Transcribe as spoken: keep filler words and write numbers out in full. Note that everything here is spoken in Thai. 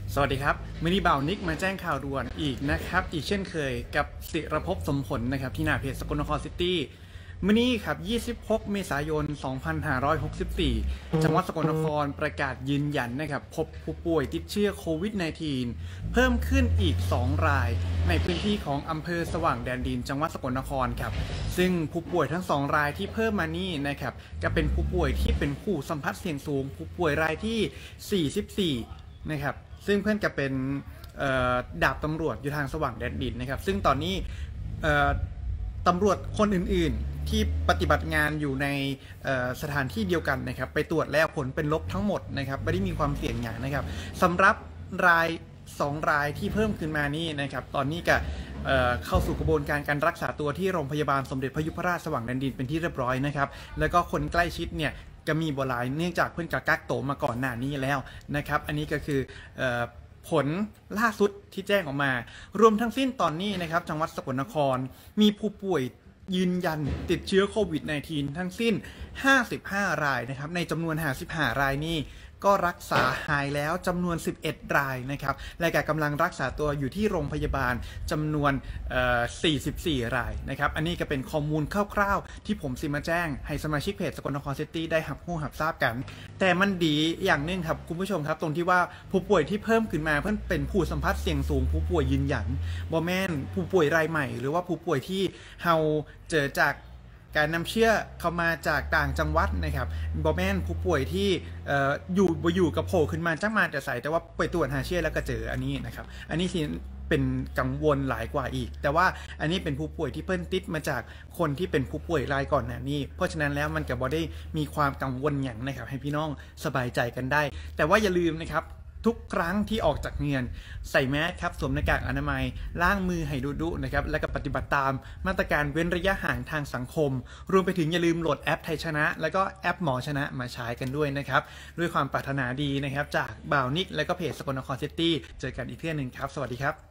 สวัสดีครับมินิบ่าวนิกมาแจ้งข่าวด่วนอีกนะครับอีกเช่นเคยกับศิรภพสมผลนะครับที่หน้าเพจสกลนครซิตี้มินิครับยี่สิบหกเมษายนสองพันห้าร้อยหกสิบสี่จังหวัดสกลนครประกาศยืนยันนะครับพบผู้ป่วยติดเชื้อโควิด สิบเก้า เพิ่มขึ้นอีกสองรายในพื้นที่ของอำเภอสว่างแดนดินจังหวัดสกลนครครับซึ่งผู้ป่วยทั้งสองรายที่เพิ่มมานี่นะครับจะเป็นผู้ป่วยที่เป็นผู้สัมผัสเสี่ยงสูงผู้ป่วยรายที่สี่สิบสี่นะครับซึ่งเพื่อนจะเป็นดาบตำรวจอยู่ทางสว่างแดนดินนะครับซึ่งตอนนี้ตำรวจคนอื่นๆที่ปฏิบัติงานอยู่ในสถานที่เดียวกันนะครับไปตรวจแล้วผลเป็นลบทั้งหมดนะครับไม่ได้มีความเสี่ยงอย่างนะครับสำหรับรายสองรายที่เพิ่มขึ้นมานี่นะครับตอนนี้ก็เข้าสู่กระบวนการการรักษาตัวที่โรงพยาบาลสมเด็จพระยุพราชสว่างแดนดินเป็นที่เรียบร้อยนะครับแล้วก็คนใกล้ชิดเนี่ยก็มีบหลายเนื่องจากเพื่อนกับกักโตมาก่อนหน้านี้แล้วนะครับอันนี้ก็คือผลล่าสุดที่แจ้งออกมารวมทั้งสิ้นตอนนี้นะครับจังหวัดสกลนครมีผู้ป่วยยืนยันติดเชื้อโควิด สิบเก้า ทั้งสิ้นห้าสิบห้ารายนะครับในจำนวนห้าสิบห้ารายนี้ก็รักษาหายแล้วจำนวนสิบเอ็ดรายนะครับและก็กำลังรักษาตัวอยู่ที่โรงพยาบาลจำนวนสี่สิบสี่รายนะครับอันนี้ก็เป็นข้อมูลคร่าวๆที่ผมสิมาแจ้งให้สมาชิกเพจสกลนครซิตี้ได้หับหูหับทราบกันแต่มันดีอย่างนึงครับคุณผู้ชมครับตรงที่ว่าผู้ป่วยที่เพิ่มขึ้นมาเพื่อนเป็นผู้สัมผัสเสี่ยงสูงผู้ป่วยยืนยันบอแมนผู้ป่วยรายใหม่หรือว่าผู้ป่วยที่เฮาเจอจากการนำเชื้อเข้ามาจากต่างจังหวัดนะครับบอแมนผู้ป่วยที่อยู่อยู่กับโผล่ขึ้นมาจังมาแต่ใส่แต่ว่าไปตรวจหาเชื้อแล้วก็เจออันนี้นะครับอันนี้สิเป็นกังวลหลายกว่าอีกแต่ว่าอันนี้เป็นผู้ป่วยที่เพิ่นติดมาจากคนที่เป็นผู้ป่วยรายก่อนหน้านี้เพราะฉะนั้นแล้วมันก็บ่ได้มีความกังวลอย่างนะครับให้พี่น้องสบายใจกันได้แต่ว่าอย่าลืมนะครับทุกครั้งที่ออกจากเรือนใส่แมสครับสวมหน้ากากอนามัยล้างมือให้ดุๆนะครับและก็ปฏิบัติตามมาตรการเว้นระยะห่างทางสังคมรวมไปถึงอย่าลืมโหลดแอปไทยชนะแล้วก็แอปหมอชนะมาใช้กันด้วยนะครับด้วยความปรารถนาดีนะครับจากบ่าวนิกและก็เพจสกลนครซิตี้เจอกันอีกเที่ยหนึ่งครับสวัสดีครับ